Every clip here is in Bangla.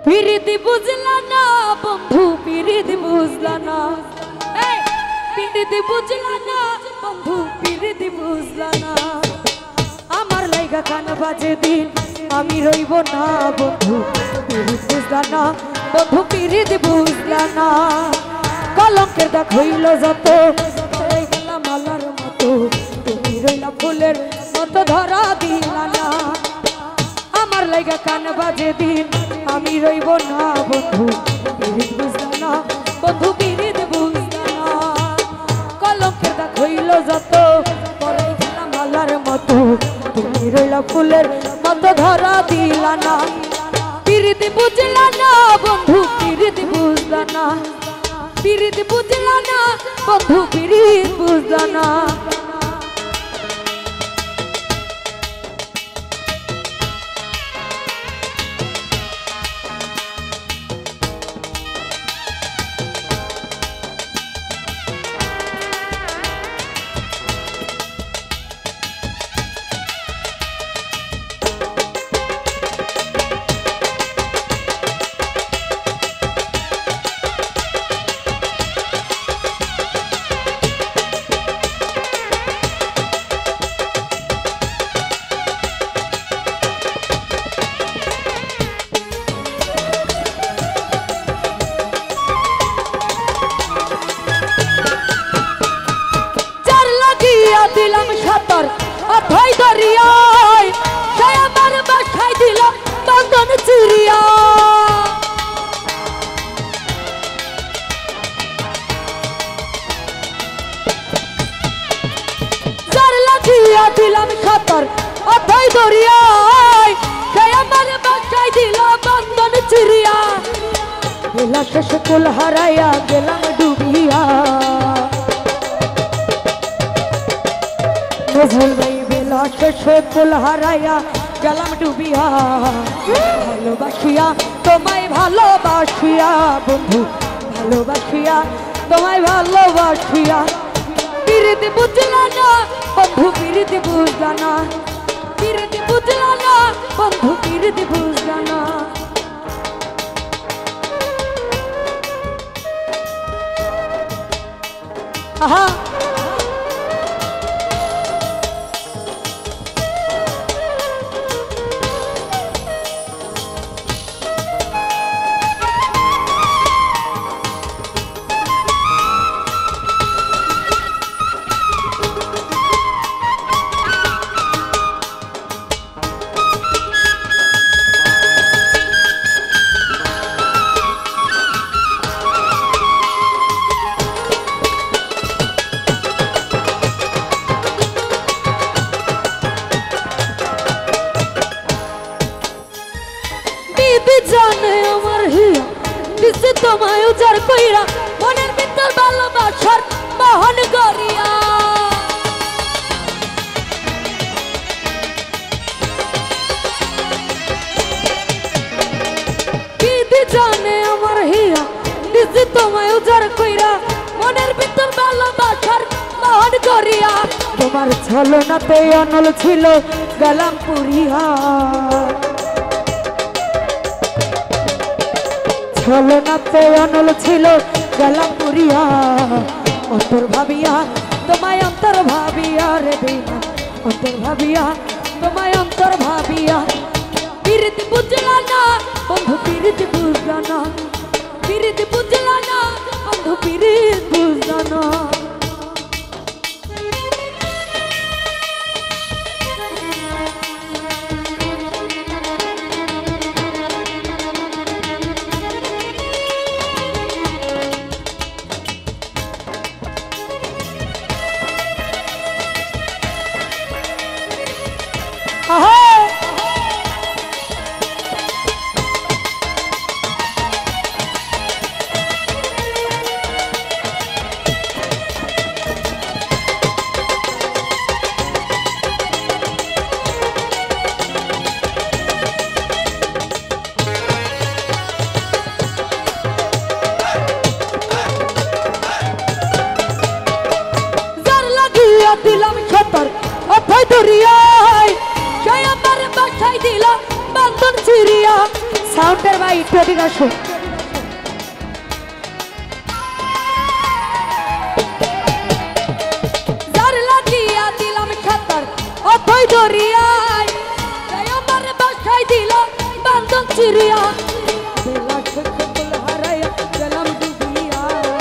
পিরিতি বুঝলা না বন্ধু পিরিতি বুঝলা না পিরিতি বুঝলা না বন্ধু পিরিতি বুঝলা না আমার লাইগা কান বাজে দিন আমি রইব না বন্ধু পিরিতি বুঝলা না বন্ধু পিরিতি বুঝলা না কলঙ্কের দাগ হইল যত গেলাম মালার মতো তুমি রইলা ফুলের মতো ধরা দিলা না আমার লাইগা কান বাজে দিন আমি রইব না বন্ধু পিরিত বুঝলা না বন্ধু পিরিত বুঝলা না কলঙ্কের দাগ হইল যত পরে গেলাম মালার মতো তুমি রইলা ফুলের মতো ধরা দিলা না পিরিত বুঝলা না বন্ধু পিরিত বুঝলা না পিরিত বুঝলা না বন্ধু পিরিত বুঝলা না দিলাম সাতর অথই দরিয়ায় সে আমার বাসায় দিল বন্ধন চুরিয়া যার লাগিয়া দিলাম সাতর অথই দরিয়ায় সে আমার বাসায় দিল বন্ধন চুরিয়া বেলা শেষে কুল হারাইয়া গেলাম ডুবিয়া নজরুল ভাই বেলা শেষে কুল হারাইয়া গেলাম ডুবিয়া ভালোবাসিয়া তোমায় ভালোবাসিয়া বন্ধু ভালোবাসিয়া তোমায় ভালোবাসিয়া পিরিতি বুঝলা না বন্ধু পিরিতি বুঝলা না পিরিতি বুঝলা না বন্ধু পিরিতি বুঝলা না আহা জানে আমার হিয়া দিছে তোমায় উজাড় কইরা মনের ভিতর ভালোবাসার বহন করিয়া দিদি জানে আমার হিয়া দিছে তোমায় উজাড় কইরা মনের ভিতর ভালোবাসার বহন করিয়া তোমার ছলনাতে অনল ছিল গলাম পুরিয়া ছলনাতে অনল ছিল গলাম পুরিয়া অন্তর ভাবিয়া তোমায় অন্তর ভাবিয়া রে বিনা অন্তর ভাবিয়া তোমায় অন্তর ভাবিয়া পিরিতি বুঝলা না বন্ধু পিরিতি বুঝলা না পিরিতি বুঝলা না বন্ধু পিরিতি বুঝলা না আহা সাউন্ডের ভাই একটু এদিকে আসো। যার লাগিয়া দিলাম খাতার অথই দরিয়ায়, তাই আমার বাসায় দিল বান্ধন চিরিয়া, বেলা সকল হারাইয়া গেলাম ডুবিয়া,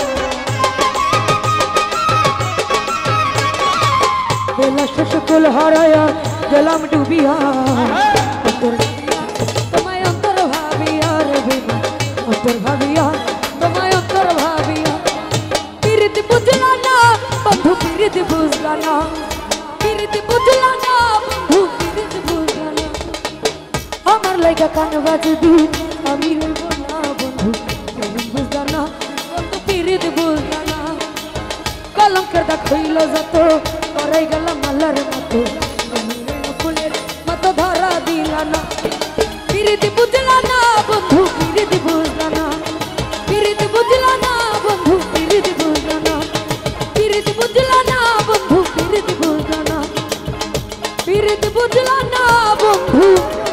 বেলা সকল হারাইয়া গেলাম ডুবিয়া, তোমায় অন্তর ভাবিয়া রে বিনা, অন্তর ভাবিয়া তোমায় অন্তর ভাবিয়া, পিরিতি বুঝলা না বন্ধু পিরিতি বুঝলা না, পিরিতি বুঝলা না বন্ধু পিরিতি বুঝলা না, আমার লাইগা কান বাজে দিন আমি রইব না বন্ধু, বুঝলা না বন্ধু পিরিতি বুঝলা না, কলঙ্কের দাগ হইল যত করাই গেলাম আল্লাহর মতো, ফুলের মতো ধরা দিলা না, পিরিতি বুঝলা না বন্ধু পিরিতি বুঝলা না, পিরিতি বুঝলা না বন্ধু পিরিতি বুঝলা না, পিরিতি বুঝলা না বন্ধু পিরিতি বুঝলা না, পিরিতি বুঝলা না বন্ধু।